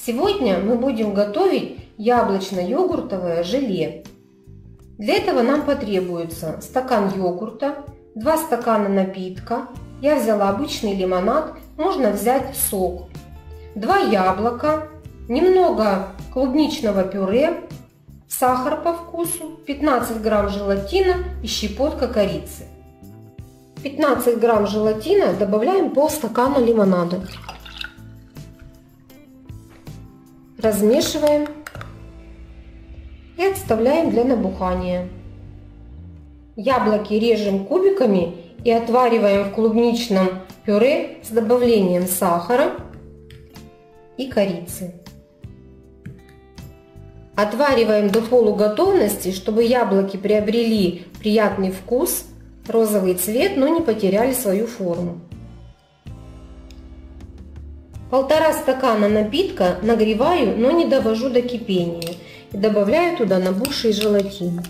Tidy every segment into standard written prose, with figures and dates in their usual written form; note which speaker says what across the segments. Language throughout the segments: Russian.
Speaker 1: Сегодня мы будем готовить яблочно-йогуртовое желе. Для этого нам потребуется стакан йогурта, 2 стакана напитка. Я взяла обычный лимонад, можно взять сок, 2 яблока, немного клубничного пюре, сахар по вкусу, 15 грамм желатина и щепотка корицы. 15 грамм желатина добавляем полстакана лимонада. Размешиваем и отставляем для набухания. Яблоки режем кубиками и отвариваем в клубничном пюре с добавлением сахара и корицы. Отвариваем до полуготовности, чтобы яблоки приобрели приятный вкус, розовый цвет, но не потеряли свою форму. 1,5 стакана напитка нагреваю, но не довожу до кипения. И добавляю туда набухший желатин.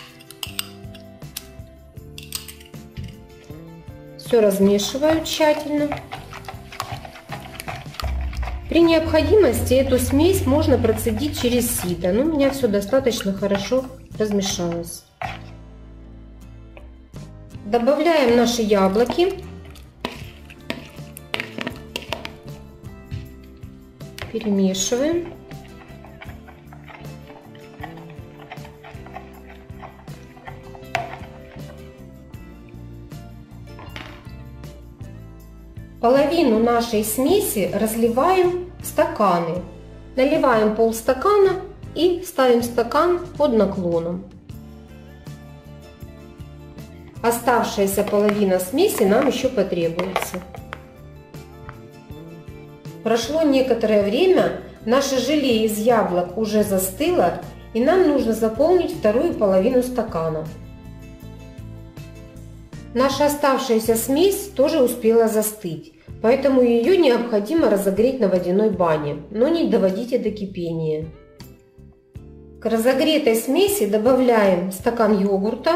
Speaker 1: Все размешиваю тщательно. При необходимости эту смесь можно процедить через сито, но у меня все достаточно хорошо размешалось. Добавляем наши яблоки. Перемешиваем. Половину нашей смеси разливаем в стаканы. Наливаем полстакана и ставим стакан под наклоном. Оставшаяся половина смеси нам еще потребуется. Прошло некоторое время, наше желе из яблок уже застыло, и нам нужно заполнить вторую половину стакана. Наша оставшаяся смесь тоже успела застыть, поэтому ее необходимо разогреть на водяной бане, но не доводите до кипения. К разогретой смеси добавляем стакан йогурта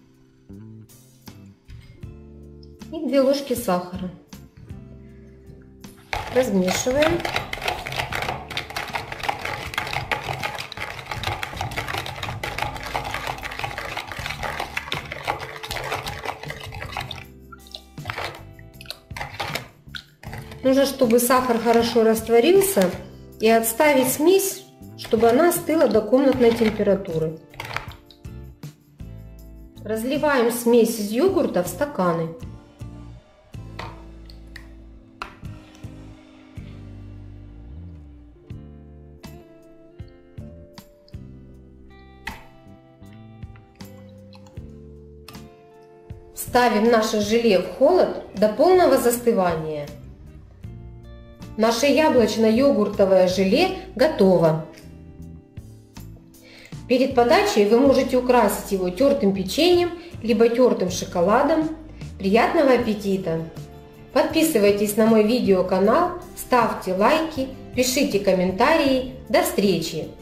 Speaker 1: и 2 ложки сахара. Размешиваем. Нужно, чтобы сахар хорошо растворился, и отставить смесь, чтобы она остыла до комнатной температуры. Разливаем смесь из йогурта в стаканы. Ставим наше желе в холод до полного застывания. Наше яблочно-йогуртовое желе готово. Перед подачей вы можете украсить его тертым печеньем, либо тертым шоколадом. Приятного аппетита! Подписывайтесь на мой видеоканал, ставьте лайки, пишите комментарии. До встречи!